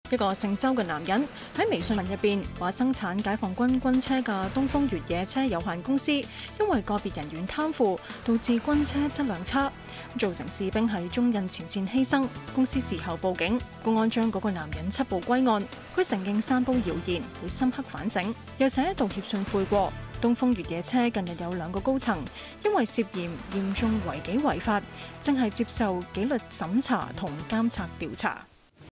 一個姓周嘅男人喺微信文入邊話，生產解放軍軍車嘅東風越野車有限公司因為個別人員貪腐，導致軍車質量差，造成士兵喺中印前線犧牲。公司事後報警，公安將嗰個男人緝捕歸案。佢承認散佈謠言，會深刻反省，又寫道歉信悔過。東風越野車近日有2個高層因為涉嫌嚴重違紀違法，正係接受紀律審查同監察調查。